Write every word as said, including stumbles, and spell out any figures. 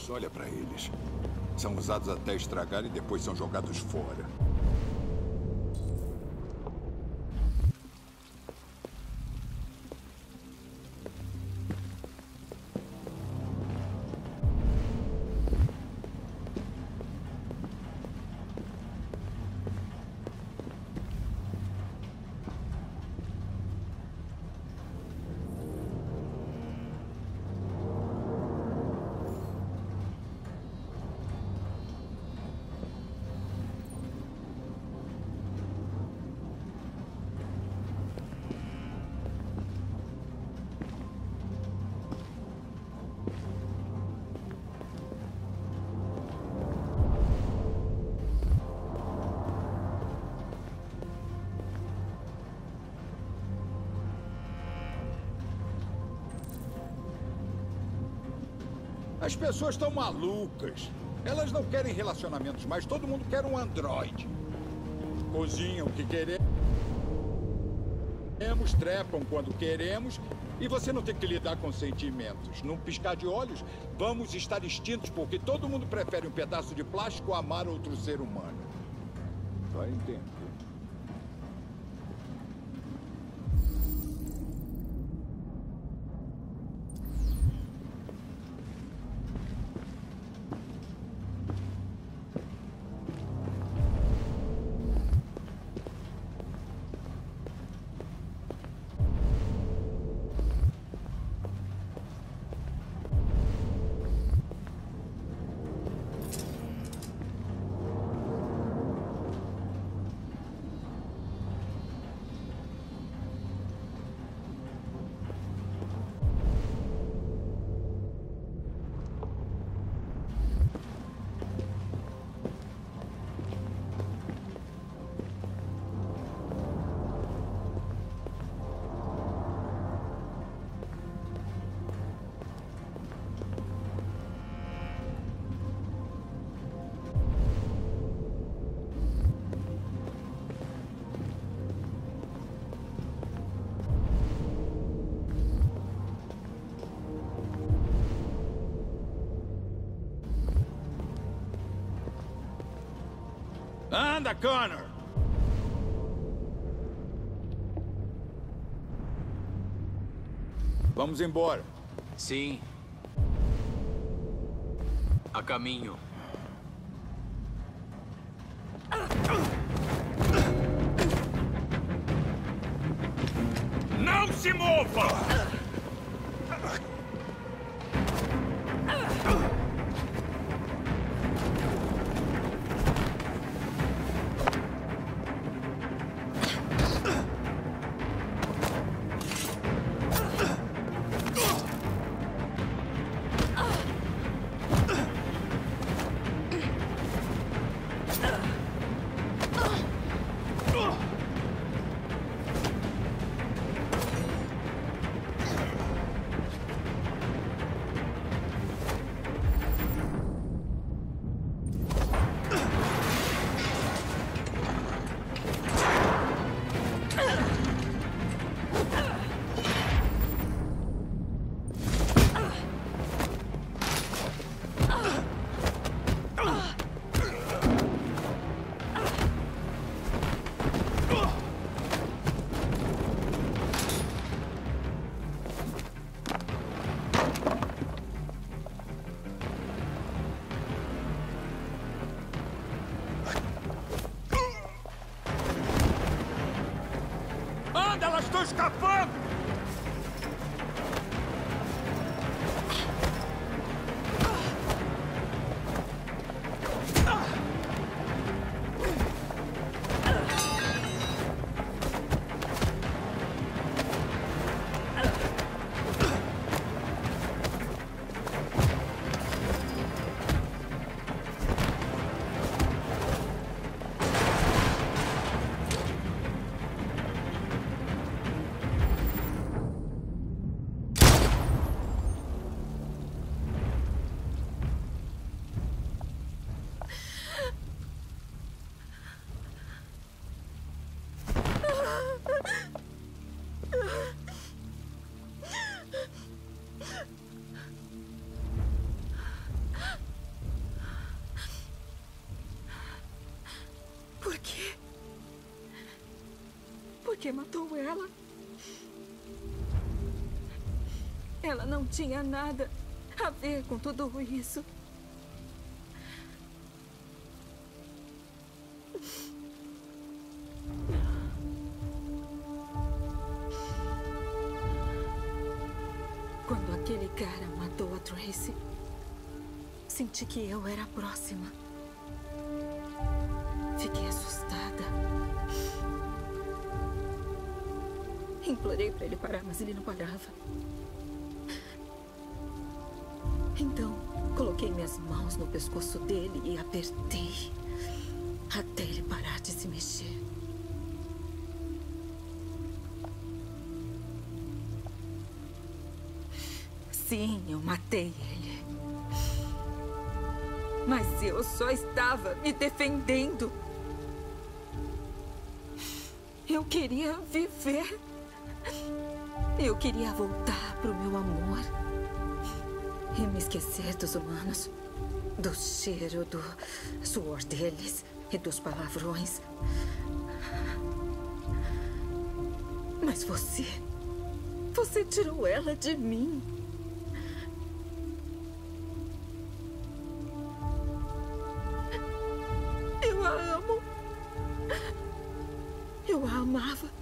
olha pra eles. São usados até estragar e depois são jogados fora. As pessoas estão malucas. Elas não querem relacionamentos mais. Todo mundo quer um androide. Cozinham o que queremos, trepam quando queremos, e você não tem que lidar com sentimentos. Num piscar de olhos, vamos estar extintos porque todo mundo prefere um pedaço de plástico a amar outro ser humano. Vai entender. Anda, Connor! Vamos embora. Sim. A caminho. Não se mova! Elas estão escapando! que matou ela. Ela não tinha nada a ver com tudo isso. Quando aquele cara matou a Tracy, senti que eu era a próxima. Fiquei assustada. Implorei para ele parar, mas ele não parava. Então, coloquei minhas mãos no pescoço dele e apertei até ele parar de se mexer. Sim, eu matei ele. Mas eu só estava me defendendo. Eu queria viver. Eu queria voltar para o meu amor. E me esquecer dos humanos. Do cheiro, do suor deles e dos palavrões. Mas você... Você tirou ela de mim. Eu a amo. Eu a amava.